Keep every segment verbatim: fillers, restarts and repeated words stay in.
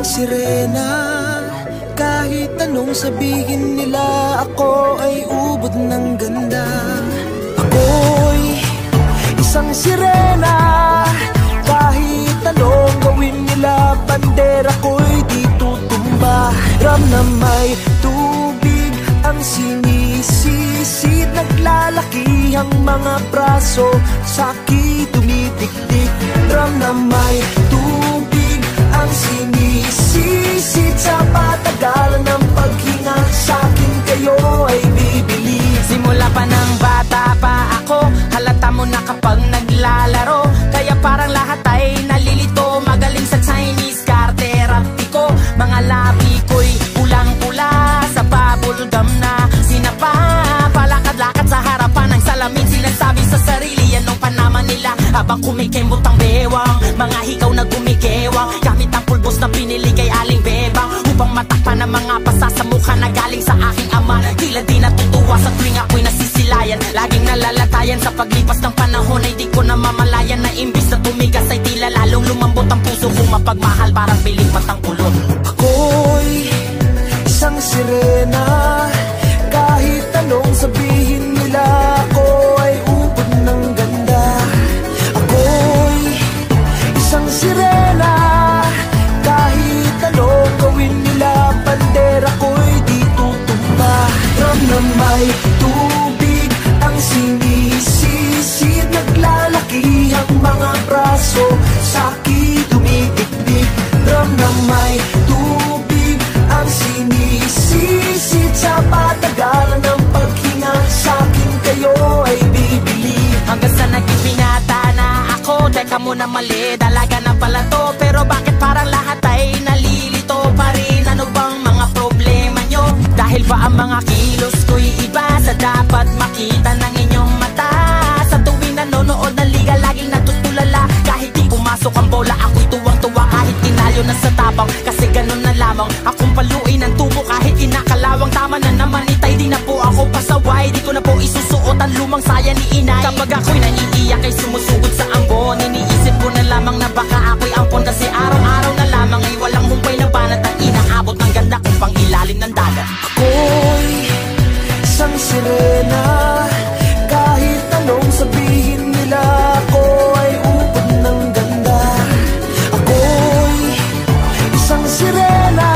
sirena. Kahit anong sabihin nila, ako ay ubod ng ganda. Ako'y isang sirena. Kahit anong gawin nila, bandera ko'y di tutumba. Ram na may tubig ang sinisisid, naglalaki ang mga braso, sa'ki tumitiktik. Ram na may tubig ang sinisisid, sa patagalan ng paghinga, sa'kin kayo ay bibili. Simula pa ng bata pa ako, halata mo na kapag naglalaro, kaya parang lahat ay nalilito. Magaling sa Chinese karterapti ko, mga labi ko'y pulang-pula, sa bubblegum na sinapa. Palakad-lakad sa harapan ng salamin, sinasabi sa sarili anong panama nila, habang kumikembot ang bewang, mga hikaw na gumigewang, gamit ang pulbos na pinili kay Aling Bebang, upang matakpan ang mga pasa sa mukha na galing sa aking ama. Tila di natutuwa sa tuwing ako'y nasisilayan, laging nalalatayan sa paglipas ng panahon, ay di ko namamalayan na imbis na tumigas ay tila lalong lumambot ang puso ko, mapagmahal parang bilipat ang ulo. Ako'y isang sirena. Kahit anong sabihin nila, ako ay ubod ng ganda. Ako'y isang sirena. Kahit anong gawin nila, bandera ko'y di tutumba. Ram na may tubig ang sinisisid, naglalaki ang mga braso, sa'ki tumitiktik. Ram na may tubig ang sinisisid, sa patagalan ng paghinga, sa'kin kayo ay bibili. Hanggang sa naging binata na ako, teka muna mali, dalaga na pala to, pero bakit parang lahat ay nalilito pa rin? Ano bang mga problema nyo? Dahil ba ang mga kilos ko'y iba sa dapat makita ng inyong mata? Sa tuwing nanonood ng liga, laging natutulala. Kahit di pumasok ang bola, ako'y tuwang-tuwa. Kahit tinalo na sa tapang, kasi ganun na lamang. Akong paluin ang tubo kahit inakalawang. Tama na naman itay, di na po ako pasaway. Di ko na po isusuot ang lumang saya ni inay. Kapag ako'y naiiyak ay sumusugod sa ambon, iniisip ko na lamang na baka ako'y ampon, kasi araw-araw na lamang ay walang humpay na banat ang inaabot ng ganda kung pang ilalim ng dagat. Ako'y isang sirena. Kahit anong sabihin nila, ako ay ubod ng ganda. Ako'y isang sirena.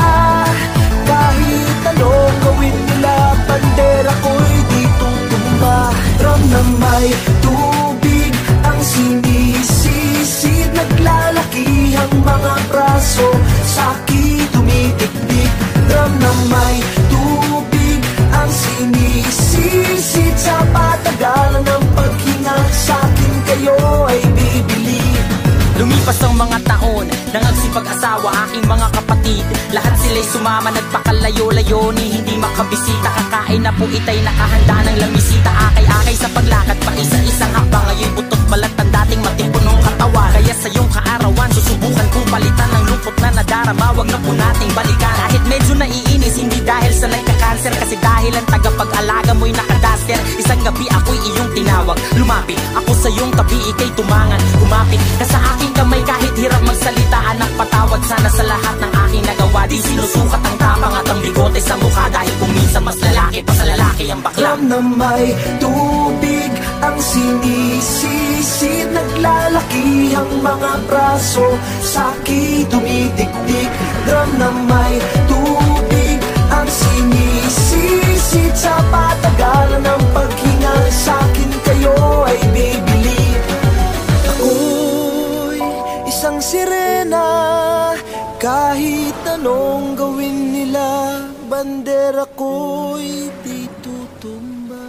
Kahit anong gawin nila, bandera ko'y di tutumba. Ram na may tubig ang sinisisid, naglalaki ang mga braso, sa'ki tumitiktik. Ram na may tubig ang sinisisid, sa patagalan ng paghinga, sa'kin kayo ay bibili. Lumipas ang mga taon, nangagsipag-asawa aking mga kapatid. Lahat sila'y sumama, nagpakalayo-layo ni hindi makabisita. Kakain na po itay nakahanda ng lamisita. Akay-akay sa paglakad pa isa-isang hakbang. Ngayon butot balat ang dating matipunong katawan. Kaya sa iyong kaarawan, susubukan kong palitan ng lungkot na nadarama. Wag na po nating balikan. Kahit medyo naiinis, hindi dahil sa nagka-cancer, kasi dahil ang tagapag-alaga mo'y nakadaster. Isang gabi ako'y iyong tinawag, lumapit ako sa iyong tabi, ika'y tumangan. Kumapit ka sa aking kamay kahit hirap magsalita. Anak, patawad sana sa lahat ng aking nagawa. Di sinusukat ang tapang at ang bigote sa mukha, dahil kung minsan mas lalaki pa sa lalaki ang bakla. Ram na may tubig ang sinisisid, naglalaki ang mga braso, sa'ki tumitiktik. Ram na may tubig ang sinisisid, sa patagalan ng paghinga, sa'kin kayo ay bibili. Ako'y isang sirena. Kahit anong gawin nila, bandera ko'y di tutumba.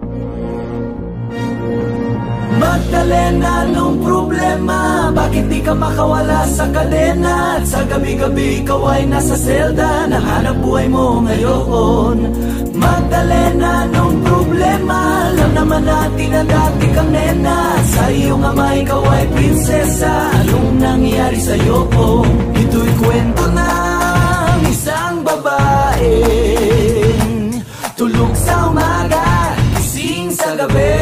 Magdalena, anong problema? Bakit di ka ka makawala sa kadena, at sa gabi-gabi ikaw ay nasa selda. Nahanap buhay mo ngayon, Magdalena, anong problema? Alam naman natin na dati kang nena, sa iyong ama ikaw ay prinsesa. Anong nangyari sa'yo? Oh, ito'y kwento ng isang babaeng tulog sa umaga, gising sa gabi.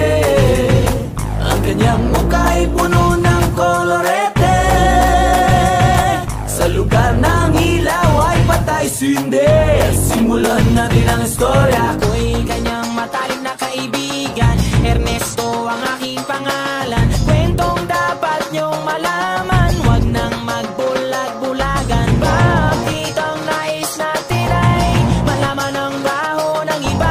Ang kanyang muka'y puno ng kolorete, sa lugar ng ilaw ay patay sindi. Simulan natin ang istorya. Ako'y kanyang matalik na kaibigan, Ernesto ang aking pangalan. Kwentong dapat niyong malaman, wag nang magbulag-bulagan. Bakit ang nais natin ay malaman ang baho ng iba?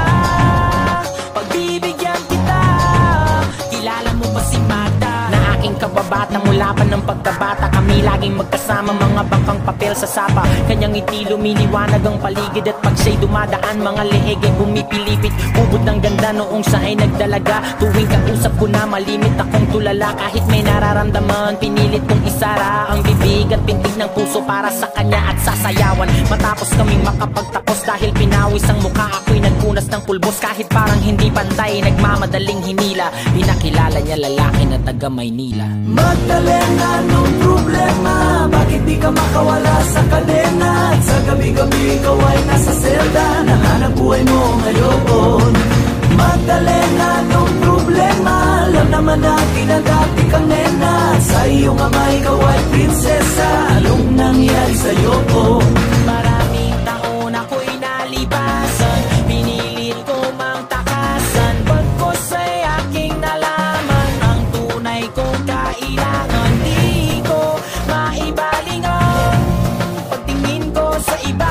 Pagbibigyan kita, kilala mo ba si Magda? Na aking kababata mula pa ng pagkabata, kami laging magkasama, mga bangkang papel sa sapa. Kanyang ngiti lumiliwanag ang paligid, at pag siya'y dumadaan, mga leeg ay bumipilipit. Ubod ng ganda noong siya ay nagdalaga. Tuwing kausap ko na malimit akong tulala, kahit may nararamdaman pinilit kong isara ang bibig at pintig ng puso para sa kanya at sasayawan. Matapos kaming makapagtapos, dahil pinawis ang mukha, ako'y nagpunas ng pulbos. Kahit parang hindi pantay, nagmamadaling hinila, pinakilala niya lalaki na taga Maynila. Magdalena, anong problema? Bakit di ka makawala sa kadena, at sa gabi-gabi ikaw ay nasa selda. Nahanap buhay mo ngayon, Magdalena, anong problema? Alam naman natin na dati kang nena, sa iyong ama ikaw ay prinsesa. Anong nangyari sa'yo? Oh, Maraming taon ako'y nalipasan, pinilit ko mang takasan. Pagkos ay aking nalaman ang tunay kong kailangan. Di ko maibalingan pagtingin ko sa iba,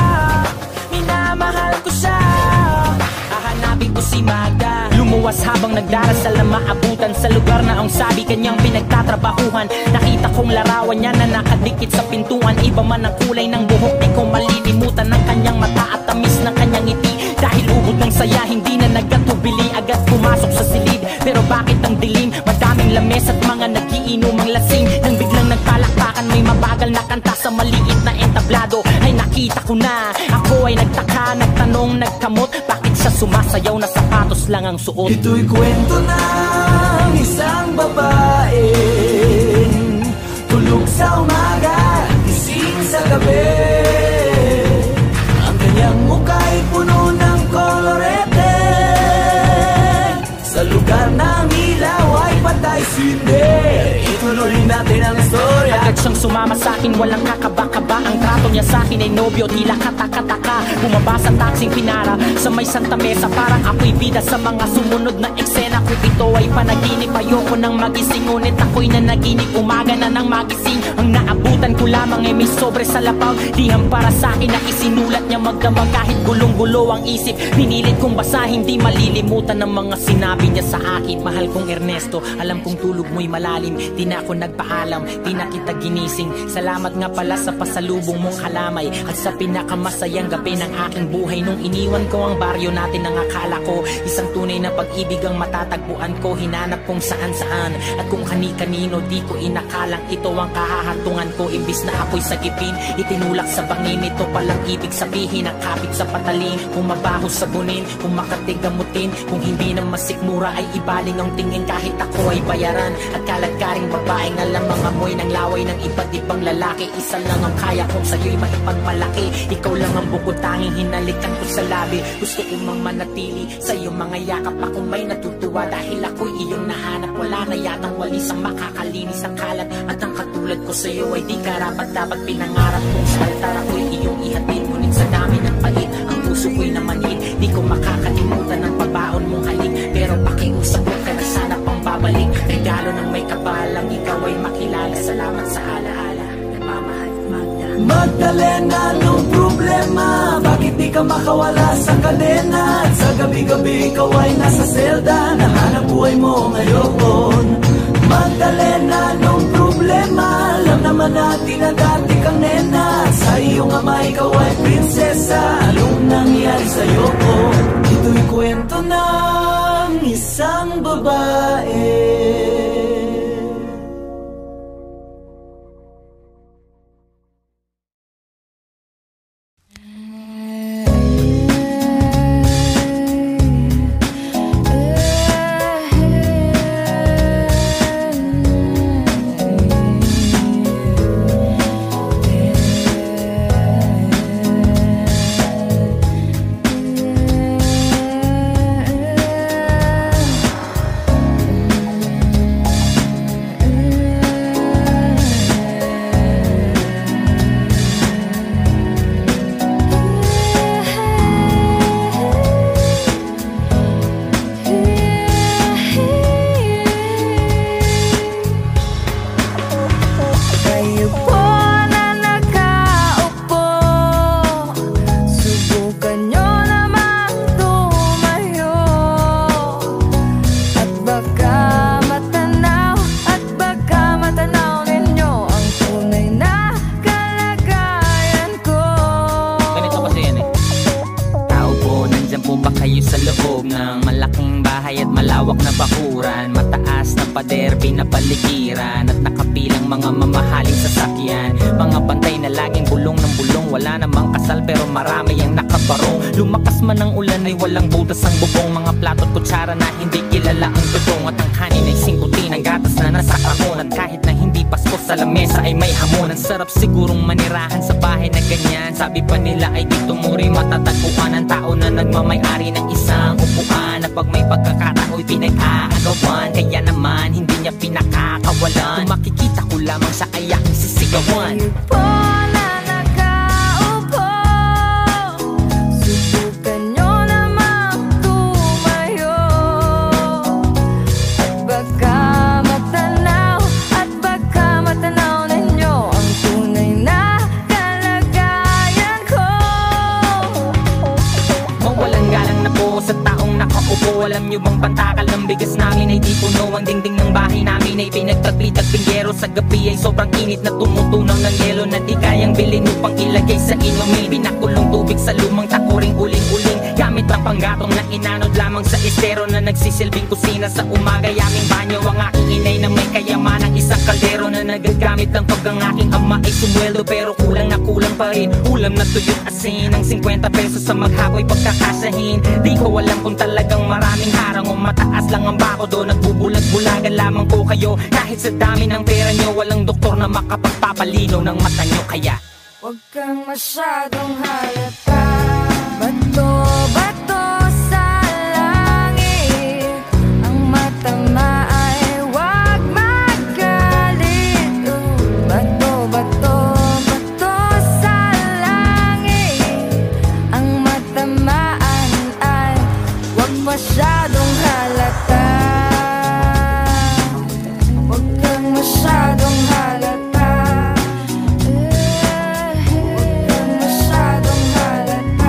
minamahal ko siya. Hahanapin ko si Magda. Lumuwas habang nagdarasal na maabutan sa lugar na ang sabi kanyang pinagtatrabahuhan. Nakita kong larawan niya na nakadikit sa pintuan. Iba man ang kulay ng buhok, di ko malilimutan ng kanyang mata at tamis ng kanyang ngiti. Dahil ubod ng saya, hindi na nagkatubili, agad pumasok sa silid. Pero bakit ang dilim? Madaming lames at mga nagiinomang lasing. Nang biglang nagpalakpakan, may mabagal na kanta sa maliit na entablado. Ay nakita ko na, ako ay nagtaka, nagtanong, nagkamot, bakit siya sumasayaw na sapatos lang ang suot? ito'y kwento ng isang babaeng tulog sa umaga, gising sa gabi. Ang kanyang muka'y puno ng kolorete, sa lugar ng ilaw ay patay sindi. Ituloy natin ang istorya. Agad siyang sumama sa'kin, walang kakaba-kaba. Ang trato niya sa'kin ay nobyo, tila kataka-taka. Bumaba sa taksing pinara sa may Santa Mesa, parang ako'y bida sa mga sumunod na eksena. Kung ito ay panaginip, ayoko nang magising, ngunit ako'y nanaginip, umaga na nang magising. Ang naabutan ko lamang ay may sobre sa lapaw, liham para sa'kin na isinulat niya magdamag. Kahit gulong-gulo ang isip, pinilit kong basahin, di malilimutan ng mga sinabi niya sa akin. Mahal kong Ernesto, alam kong tulog mo'y malalim, di na ako nagpaalam, di na kita ginising. Salamat nga pala sa pasalubong mong kalamay, at sa pinakamasayang gabi ng aking buhay. Nung iniwan ko ang baryo natin, ang akala ko isang tunay na pag-ibig ang matatagpuan ko. Hinanap kong saan-saan at kung kani-kanino, di ko inakalang ito ang kahahantungan ko. Imbis na ako'y sagipin, itinulak sa bangin. Ito palang ibig sabihin, ang kapit sa patalim. Kung mabaho sabunin, kung makatigamutin, kung hindi na masikmura ay ibaling ang tingin. Kahit ako ay bayaran, at kalagkaring babaeng alam ang amoy ng laway ng iba't ibang lalaki. Isa lang ang kaya kong sa'yo'y maipagmalaki, ikaw lang ang bukod tanging hinalikan ko sa labi. Gusto ko mang manatili sa iyong mga yakap, ako may natutuwa dahil ako'y iyong nahanap. Wala na yatang walis ang makakalinis ang kalat, at ang katulad ko sa'yo ay di karapat dapat pinangarap kong sa altar ako'y iyong ihatid. Ngunit sa dami ng pait, ang puso ko'y namanhid, di ko makakalimutan ang pabaon mong halik. Pero pakiusap ko ka na sana pang babalik, regalo ng may kapalang ikaw ay makilala. Salamat sa alaala, nagmamahal Magda. Magdalena, anong problema? Bakit di ka makawala sa kadena, at sa gabi-gabi ikaw ay nasa selda. Nahanap buhay mo ngayon, Magdalena, anong problema? Alam naman natin na dati kang nena, sa iyong ama ikaw ay prinsesa. Anong nangyari sa'yo? Oh, ito'y kwento ng isang babae pader, pinapaligiran at nakapilang mga mamahaling sasakyan. Mga bantay na laging bulong ng bulong, wala namang kasal pero marami ang nakabarong. Lumakas man ang ulan ay walang butas ang bubong, mga plato't kutsara na hindi kilala ang tutong. At ang kanin ay singkutin, ang gatas na nasa kahon. At kahit na hindi pasko sa lamesa ay may hamon. Ang sarap sigurong manirahan sa bahay na ganyan. Sabi pa nila ay dito muri matatagpuan ang tao na nagmamay-ari ng isang upuan, na pag may pagkakatao'y pinag-aagawan. Kaya naman hindi niya pinakakawalan, kung makikita ko lamang sa ay aking sisigawan. Alam nyo bang pantakal ng bigas namin ay di puno, ang dingding ng bahay namin ay pinagtagpi-tagpinggero. Sa gabi ay sobrang init na tumutunaw ng yelo, na di kayang bilhin upang ilagay sa inumin. Pinakulong tubig sa lumang takuring uling-uling, gamit ang panggatong na inanod lamang sa estero, na nagsisilbing kusina sa umaga. Aming banyo ang aking inay na may kayaman ng isang kaldero, na nagagamit lang pag ang aking ama ay sumweldo. Pero kulang na kulang pa rin, ulam na tuyo't asin, ang singkwenta pesos sa maghapoy pagkakasahin. Di ko alam kung talagang maraming harang o mataas lang ang bako do. Nagbubulag-bulagan lamang po kayo, kahit sa dami ng pera nyo walang doktor na makapagpapalinaw ng mata nyo. Kaya huwag kang masyadong halata. Bato, bato sa langit, ang mata ay huwag magalit. Bato, bato, bato sa langit, ang matamaan ay huwag masyadong halata. Huwag kang masyadong halata. Huwag kang masyadong halata.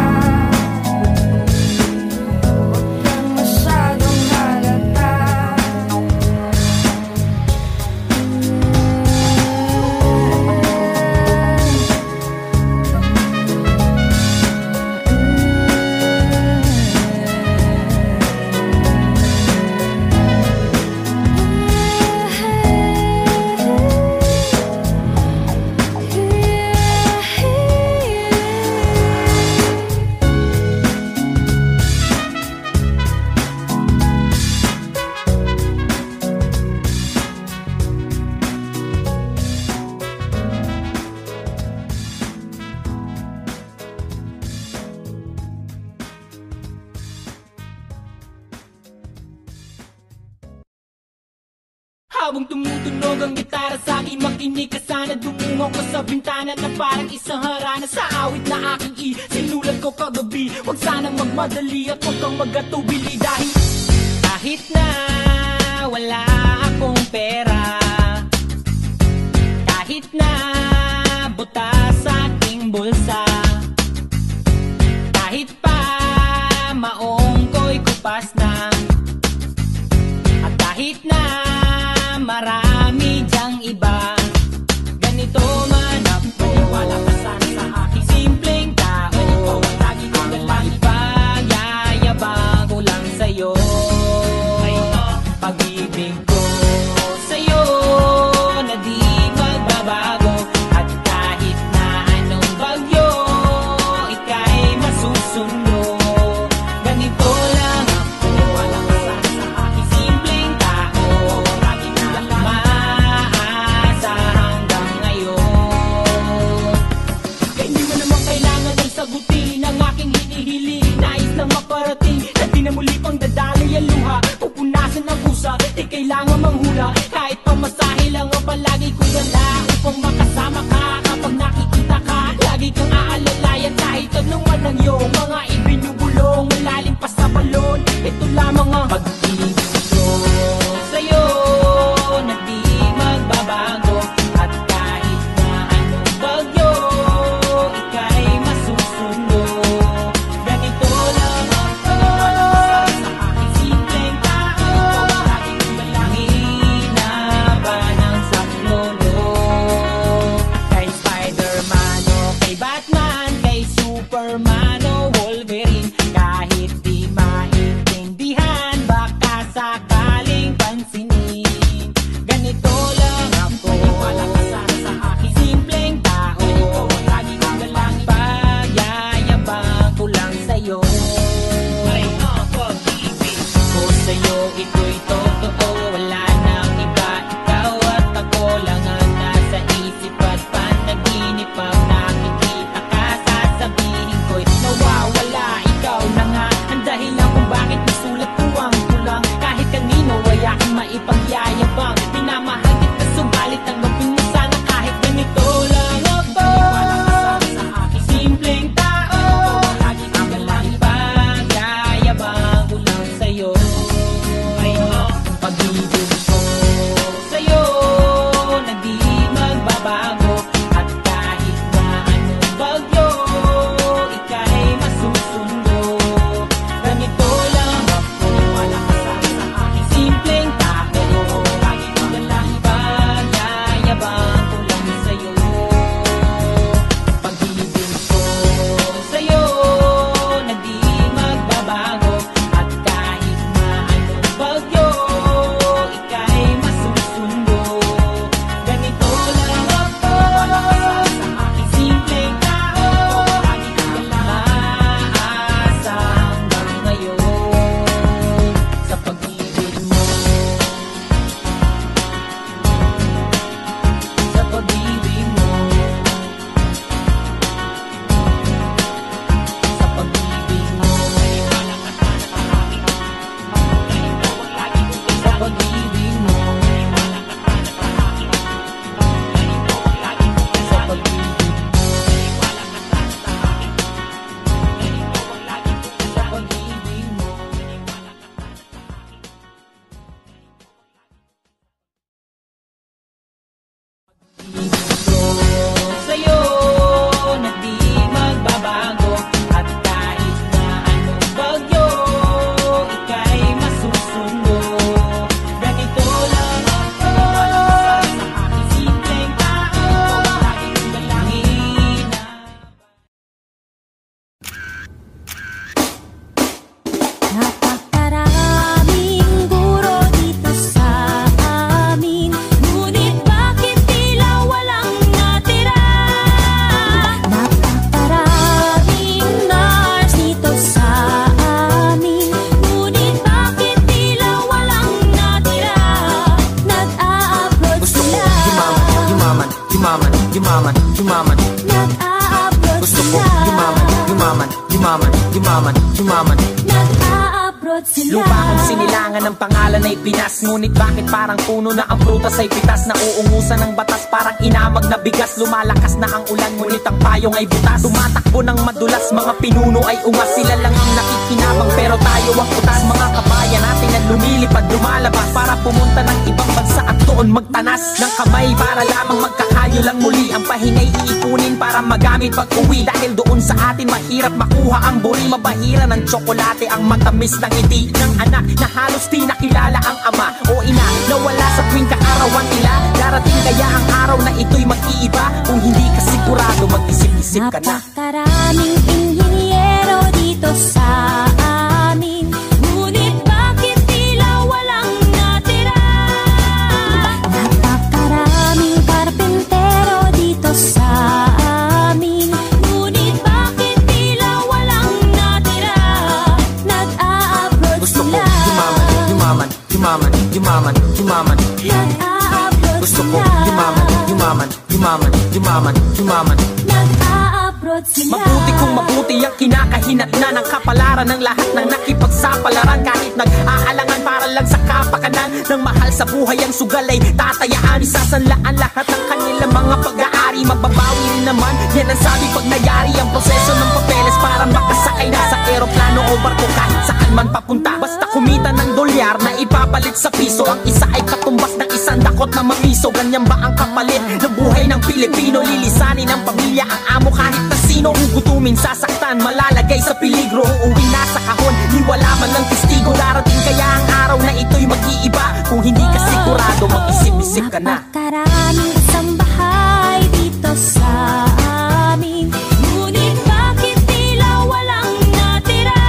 Huwag kang masyadong halata. habang tumutunog ang gitara sa akin, makinig ka sana. Dumungaw ko sa bintana na parang isang harana sa awit na aking isinulat ko kagabi. Huwag sanang magmadali at huwag kang magatubili, dahil kahit na wala akong pera, kahit na butas sa aking bulsa, kahit pa maong ko'y kupas na, at kahit na marami dyang iba, ganito man ako, maniwala ka sana sa aking simpleng tao. Ikaw ang lagi kong dalangin, pagyayabang ko lang sa'yo. Pag-ibig ko sa'yo na di magbabago, at kahit na anong bagyo, ika'y masusunod. Ganito lang ako, maniwala ka sana sa aking simpleng tao. Lagi na lang maasa hanggang ngayon. Kaya hindi mo naman kailangan ay sagutin ang aking hinihiling. Nais lang maparating na di na muli pang dadali ang luha, pupunasan ang pusa, di kailangan manghula. Kahit pamasahe lang ang palagi ko dala, upang makasama ka kapag nakikita ka. Lagi kang aalalayan kahit anuman ang iyong mga ibinubulong, malalim pa sa balon. Ito lamang ang pag-ibig ko sa'yo na di magbabago, at kahit na anong bagyo, ika'y masusunod. Ganito lang ako, maniwala ka sa aking simpleng tao. Ikaw ang laging dalangin na yumaman, yumaman, yumaman. Nag-a-abroad sila. Lupa kong sinilangan ng pangalan ay Pinas. Ngunit bakit parang puno na ang prutas ay pitas? Nauungusan ng batas parang inamag na bigas. Lumalakas na ang ulan ngunit ang payong ay butas. Tumatakbo ng madulas, mga pinuno ay umas. Sila lang ang nakikinabang pero tayo ang utas. Mga kabayan natin ang lumilipad, lumalabas para pumunta ng ibang bansa at doon magtanas ng kamay para lamang magkakayo lang muli. Ang pahinay iipunin para magamit pag uwi. Dahil doon sa atin mahirap makuha ang buri. Mabahira ng tsokolate ang matamis ng ngiti ng anak na halos di nakilala ang ama o ina na wala sa tuwing kaarawan nila. Darating kaya ang araw na ito'y mag-iiba. Kung hindi ka sigurado, mag-isip-isip ka na. Napakaraming inhinyero dito sa amin, ngunit bakit tila walang natira? Napakaraming karpentero dito sa amin, ngunit bakit tila walang natira? Nag-a-abroad Gusto ko sila. yumaman, yumaman, yumaman, yumaman, yumaman. Nag-a-abroad Gusto ko sila. yumaman, yumaman, yumaman, yumaman, yumaman. Nag-a-abroad sila. Mabuti kung mabuti ang kinakahinat na ng kapalaran ng lahat ng nakipagsapalaran. Kahit nag-aalangan para lang sa kapakanan ng mahal sa buhay ang sugal ay tatayaan. Isasanlaan lahat ng kanilang mga pag-aari. Magbabawi rin naman, yan ang sabi pag nayari ang proseso ng papeles para makasakay na sa eroplano o barko kahit saan man papunta. Basta kumita ng dolyar na ipapalit sa piso. Ang isa ay katumbas ng isang dakot na mamiso. Ganyan ba ang kapalit ng buhay ng Pilipino? Lilisanin ng pamilya ang amo kahit na sino. Gugutumin, sasaktan, malalagay sa peligro. Uuwi na sa kahon, di wala man lang testigo. Darating kaya ang araw na ito'y mag-iiba. Kung hindi ka sigurado, mag-isip-isip ka na. Napakaraming kasambahay dito sa amin, ngunit bakit tila walang natira?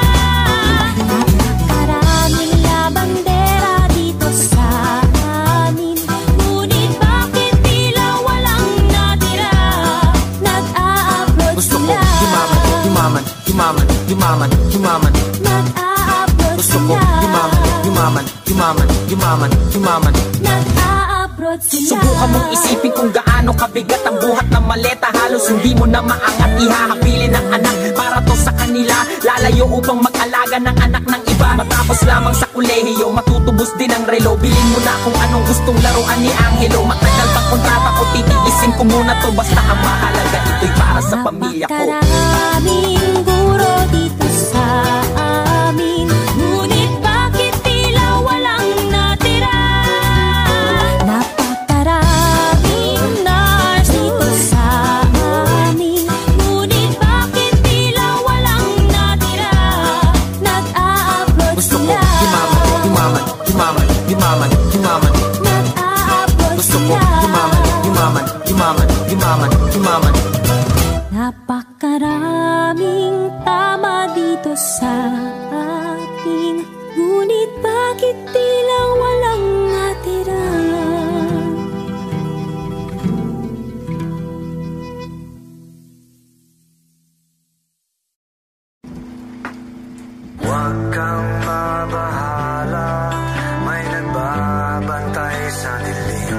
Napakaraming labandera dito sa amin, ngunit bakit tila walang natira? Nag-a-abroad Gusto ko sila. yumaman, yumaman, yumaman, yumaman, yumaman. Nag-a-abroad Gusto ko sila. yumaman, yumaman, yumaman, yumaman, yumaman. Nag-a-abroad sila. Subukan mong isipin kung gaano kabigat ang buhat ng maleta. Halos hindi mo na maangat, ihahabilin ng anak para to sa kanila. Lalayo upang mag-alaga ng anak ng iba. Matapos lamang sa kolehiyo, matutubos din ang relo. Bilin mo na kung anong gustong laruan ni Angelo. Matagal pang kontrata ko, titiisin ko muna to. Basta ang mahalaga, ito'y para sa pamilya ko. Napakaraming guro dito sa amin, ngunit bakit tila walang natira? Napakaraming nurse dito sa amin, ngunit bakit tila walang natira? Nag-a-abroad Gusto ko sila. yumaman, yumaman, yumaman, yumaman, yumaman. Nag-a-abroad Gusto ko sila. yumaman, yumaman, yumaman, yumaman, yumaman. Napakaraming tama dito sa atin, ngunit bakit tila walang natira? Huwag kang mabahala, may nagbabantay sa dilim,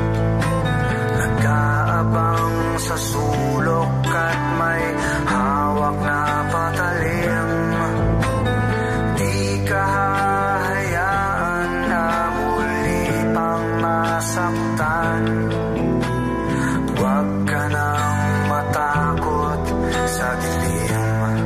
nag-aabang sa sulok at may hawak na patalim. Di ka hahayaan na muli pang masaktan. Huwag ka nang matakot sa dilim.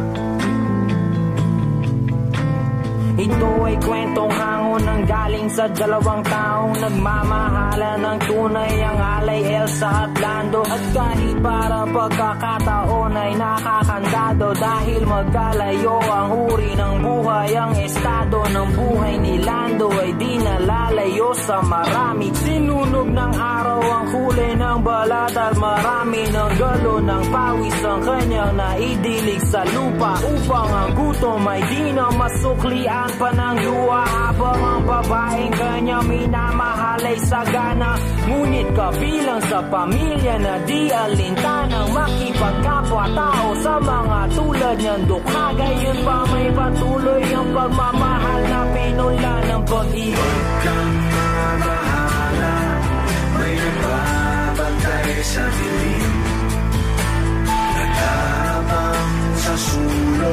Ito ay kwentong hangon ng galing sa dalawang taong nagmamahala ng tunay, ang alay Elsa at Lando. At kahit para pagkakataon ay nakakandado, dahil magkalayo ang uri ng buhay, ang estado ng buhay ni Lando ay di nalalayo sa marami. Sinunog ng araw ang kulay ng balat at marami ng galon ng pawis ang kanyang naidilig sa lupa, upang ang gutom ay di na masuklian pa ng luha, habang ang babaeng kanya minamahal ay sagana. Ngunit kabilang sa pamilya na di alintanang makipagkapwa-tao sa mga tulad niyang dukha, gayon pa may patuloy ang pagmamahal na pinula ng pag-ibig. Huwag kang mabahala, may nagbabantay sa dilim, nag-aabang sa sulok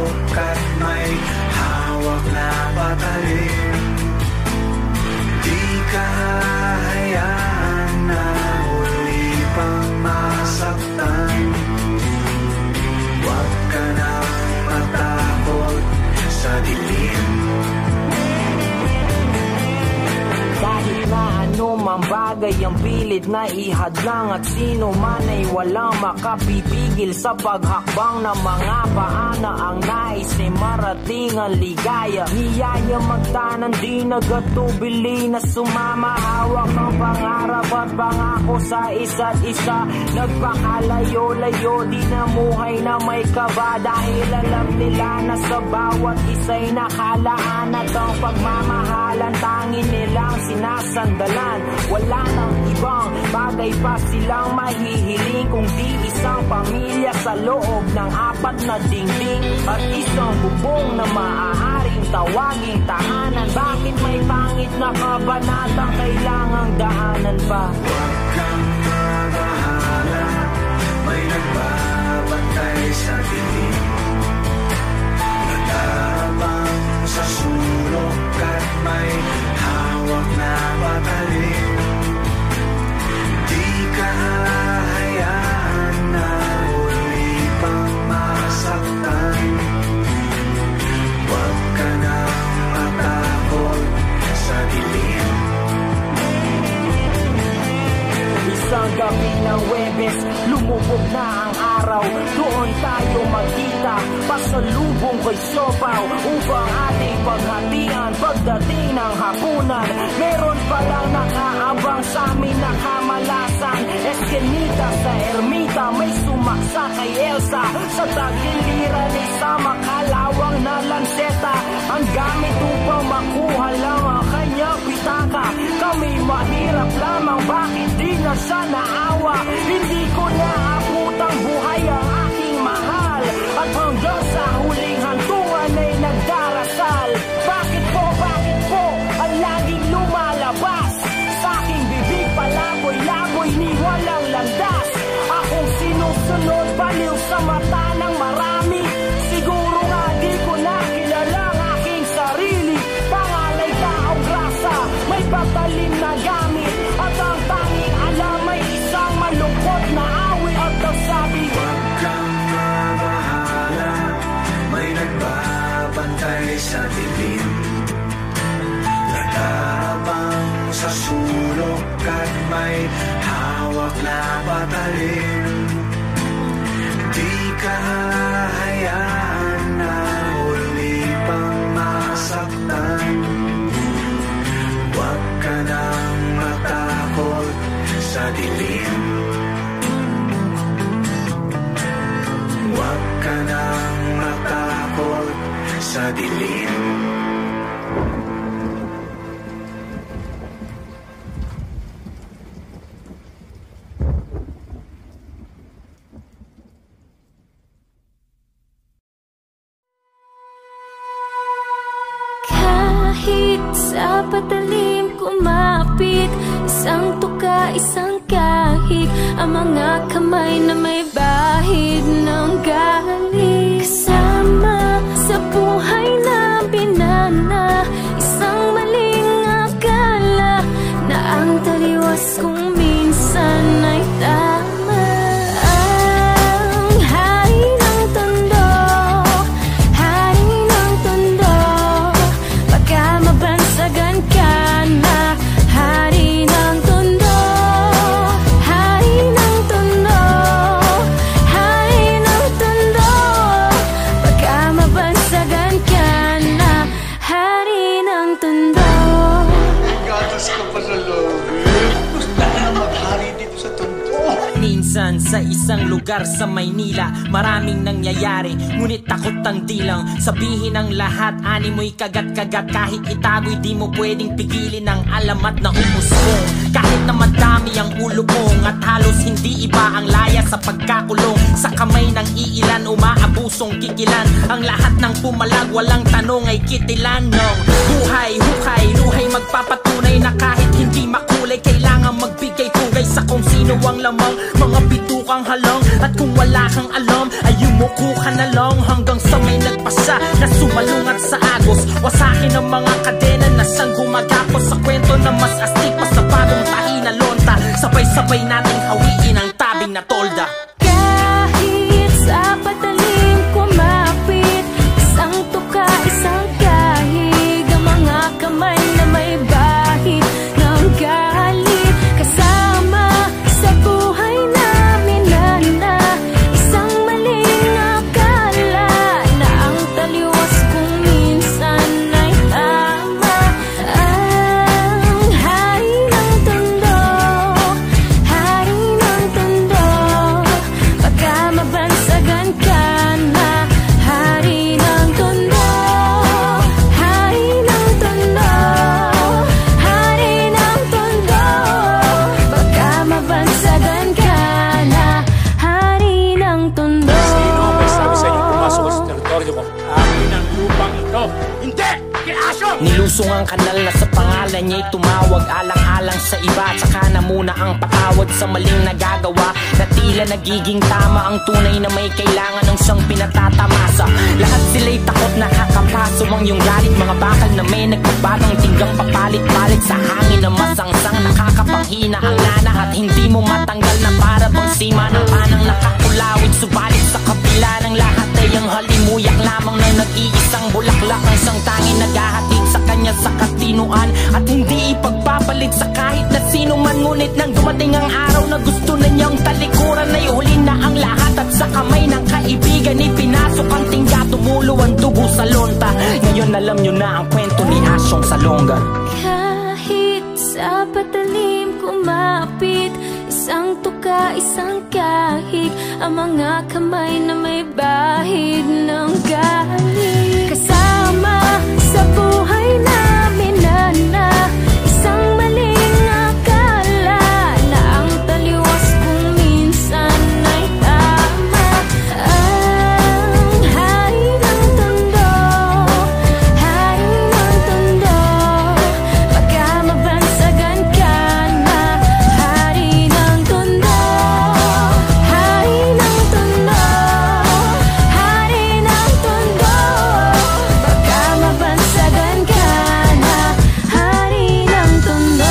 ang bagay ang pilit na ihadlang, at sino man ay walang makapipigil sa paghakbang ng mga paana ang nais ay marating ang ligaya. Niyaya magtanan di nagatubili na sumama, hawak ang pangarap at pangako sa isa't isa. Nagpakalayo-layo di namuhay na may kaba, dahil alam nila na sa bawat isa'y nakalaan at ang pagmamahalan tangin nilang sinasandalan. Wala nang ibang bagay pa silang mahihiling kundi isang pamilya sa loob ng apat na dingding, at isang bubong na maaaring tawaging tahanan. Bakit may pangit na kabanatang kailangang daanan pa? Huwag kang mabahala, may nagbabantay sa dilim, nagabang sa sulok at may hawak na patalim. Di ka hahayaan na uli pang masaktan. Huwag ka nang matakot sa dilim. Isang gabi ng Webes, lumubog na ang araw. Doon tayo magkita, pasalubong ko'y siopaw, upang ating paghatian pagdating ng hapunan. Meron palang nakaabang sa amin na kamalasan, Eskenita sa ermita, may sumaksa kay Elsa. Sa tagiliran isa makalawang na lanseta, ang gamit upang makuha lang ang kanyang pitaka. Kami mahirap lamang, bakit di na siya naawa? Hindi ko naabutang buhay ang aking mahal, at hanggang sa huling hantungan ay nagdarasal. Bakit po, bakit po ang laging lumalabas sa aking bibig? Palaboy-laboy ni walang landas. Akong sinusunod, baliw sa mata ng marami. Siguro nga di ko na kilala ang aking sarili. Pangalay taong grasa, may patalim na gamit, at ang tanging alam ay isang malungkot na awit. At nagsabi, huwag kang mabahala, may nagbabantay sa dilim, nagabang sa sulok at may hawak na patalim. Di ka hahayaan na uli pang masaktan. Huwag ka nang matakot sa dilim. Huwag ka nang matakot sa dilim. Kahit sa patalim kumapit, isang tuka, isang kahig, ang mga kamay na may bahid ng galing. Kasama sa buhay na binana, isang maling akala na ang taliwas kung minsan ay tama. Ang hari ng tondo, hari ng tondo, baka mabansagan ka na. Hari ng tondo, hari ng tondo, hari ng tondo, baka mabansagan ka na. Hari ng tondo. Gatas ka pa sa loob. Gusto na maghari dito sa tondo. Minsan sa isang lugar sa Maynila, maraming nangyayari, ngunit takot ang dilang sabihin ang lahat. Ani mo'y kagat-kagat, kahit itago'y di mo pwedeng pigilin ang alamat na umusbong. Kahit na madami ang ulo mong at halos hindi iba ang laya sa pagkakulong, sa kamay ng iilan umaabusong kikilan. Ang lahat ng pumalag walang tanong ay kitilan ng buhay, hukay, luhay magpapatunay na kahit hindi makulay, kailangan magbigay pugay sa kung sino ang lamang. Mga bitukang halang, at kung wala kang alam ay yumuko ka na lang hanggang sa may nagpasa na sumalungat sa agos. Wasakin ang mga kadena na siyang gumagapos sa kwento na mas astig pa sa bagong tahi na lonta. Sabay-sabay nating hawiin ang tabing na tolda. Kahit sa patalim kumapit, isang tuka, isang kahig, ang mga kamay na may bahid ng galit. apelido ko. Akin ang lupang ito. Hindi! Kiaso! Nilusong ang kanal na sa pangalan niya'y tumawag. Alang-alang sa iba, tsaka na muna ang patawad sa maling nagagawa, na tila nagiging tama ang tunay na may kailangan ng siyang pinatatamasa. Lahat sila'y takot, nakakapaso ang iyong galit. Mga bakal na may nagbabatang tinggang papalit-palit sa hangin na masangsang, nakakapanghina ang lana at hindi mo matanggal na para bang sima ng panang nakakulawit. Subalit sa kabila ng lahat ay ang halimuyak lamang na nag-iisang bulaklak ang isang tanging naghahatid sa kanya sa katinuan, at hindi ipagpapalit sa kahit na sino man. Ngunit nang dumating ang araw na gusto na niyang talikuran, ay huli na ang lahat at sa kamay ng kaibigan ipinasok ang tingga, tumulo ang dugo sa lonta. Ngayon alam niyo na ang kwento ni Asyong Salonga. Kahit sa patalim kumapit, isang tuka, isang kahig, ang mga kamay na may bahid ng galing. Kasama sa buhay namin na na isang maling akala na ang taliwas kung minsan ay tama. Ang hari ng tondo, hari ng tondo, baka mabansagan ka na. Hari ng tondo, hari ng tondo, hari ng tondo, baka mabansagan ka na. Hari ng tondo.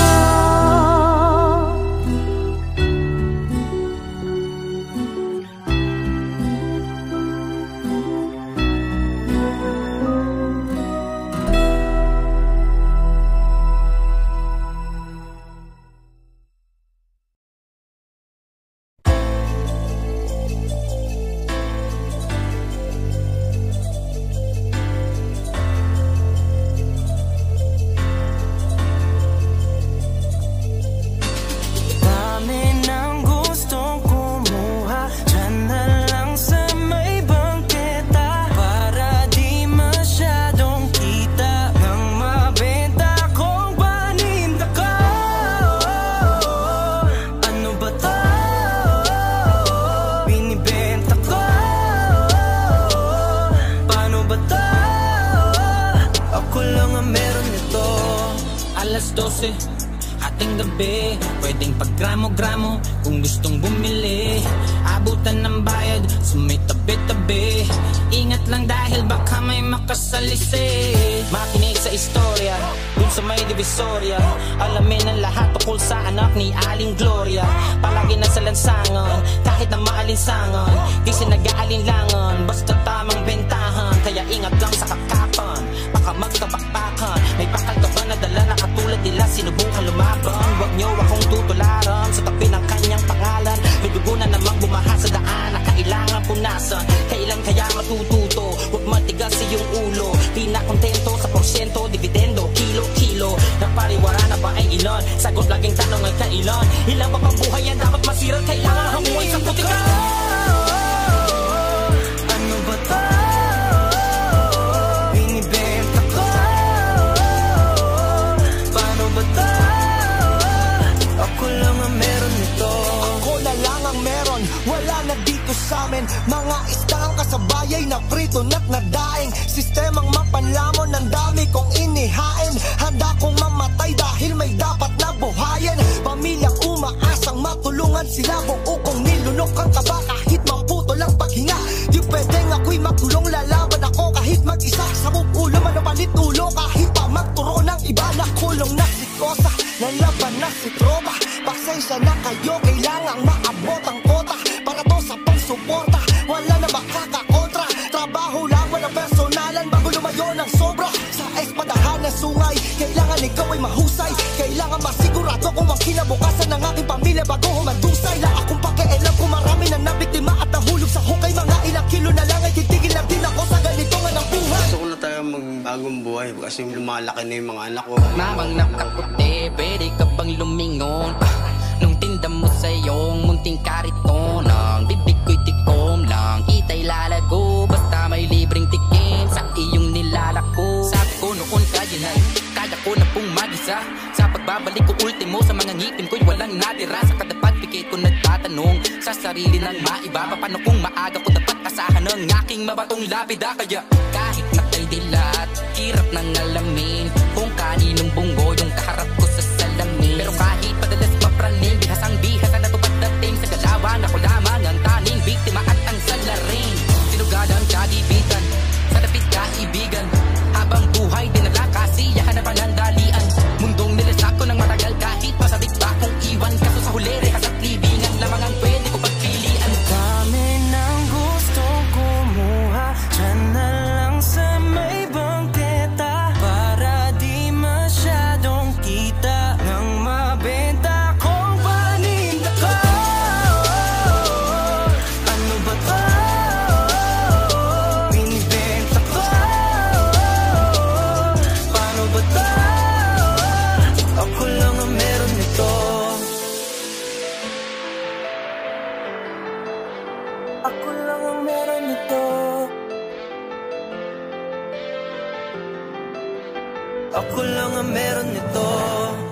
Dami ng gustong kumuha, dyan na lang sa may bangketa, para di masyadong kita nang mabenta kong paninda ko. Ano ba to? Binibenta ko. Paano ba to? Ako lang ang meron nito. Alas dose, ating gabi, pwedeng paggramo-gramo kung gustong bumili. Abutan ng bayad sa may tabi-tabi, ingat lang dahil baka may makasalisi. Makinig sa istorya dun sa may divisoria, alamin ang lahat tukol sa anak ni Aling Gloria. Palagi na sa lansangan, kahit na maalinsangan, di siya nag-aalinlangan, basta tamang bentahan. Kaya ingat lang sa kakapan, baka magkabakbakan. May bakal ka ba na dala na katulad nila, sinubukan lumaban? Huwag niyo akong tutularan sa tabi ng kanyang pangalan. May dugo na namang bumaha sa daan na kailangan punasan. Kailan kaya matututo? Huwag matigas iyong ulo. Di na kontento sa porsyento, dividendo, kilo-kilo. Napariwara na ba ay ilan? Sagot laging tanong ay kailan? Ilang pa pang buhay yan dapat masira? Kailangan hamuin sa putika. Ano ba to? Binibenta ko. Paano ba to? Ako lang ang meron nito. Ako na lang ang meron, wala na dito sa amin. Mga istang kasabay ay naprito na't nadaing. Sistemang mapanlamon, ang dami kong inihain. Handa kong mamatay dahil may dapat na buhayin. Pamilyang umaasang matulungan sila, buo kong nilunok ang kaba kahit maputo lang paghinga. Di pwedeng ako'y magkulong, lalaban ako kahit mag-isa. Sa ulo man o palit ulo, kahit pa magturo ng iba. Nakulong na si Kosa, nalaban na si Tropa. Pasensya na kayo, kailangang maabot ang kota. Para to sa pagsuporta, wala na makakakontra. Trabaho lang, walang personalan bago lumayo ng sobra. Sa espadahan na sungay, kailangan ikaw ay mahusay. Kailangan masigurado kung ang kinabukasan ng aking pamilya bago humandusay. La akong pakialam kung marami na nabiktima at nahulog sa hukay. Mga ilang kilo na lang ay titigil lang din ako sa ganito nga ng buhay. Gusto ko na tayo magbagong buhay kasi lumalaki na yung mga anak ko. Mamang nakaputi, pwede ka bang lumingon? Nung tinda mo sa iyong munting kariton, ang bibig ko'y tikom lang, kita'y lalago. Basta may libreng tikim sa iyong nilalako. Sabi ko noon kaya na, kaya ko na pong mag-isa. Sa pagbabalik ko ultimo sa mga ngipin ko'y walang natira. Sa kada pagpikit ko nagtatanong, sa sarili ng maiba. Paano kung maaga ko dapat asahan ng aking mabatong lapida? Kaya kahit nakay dilat, hirap nang alamin kung kaninong bunggo yung kaharap ko sa salamin. Pero kahit padalas mapraning, bihasang bihas na natupad dating sa galawan, ako lamang ang tanging biktima at ang salarin. Sinugalan kaibigan, sa dapit kaibigan, habang buhay dinala kasiyahan na panandalian. Mundong nilasak ko ng matagal kahit pasabik pa kong iwan. Kaso sa huli, rehas at libingan lamang ang pwede ko pagpilian. Dami ng gustong kumuha, dyan na lang sa may bangketa, para di masyadong kita nang mabenta kong paninda ko. Ano ba to? Binibenta ko. Paano ba to? Ako lang ang meron nito. Ako lang ang meron nito. Ako lang ang meron nito.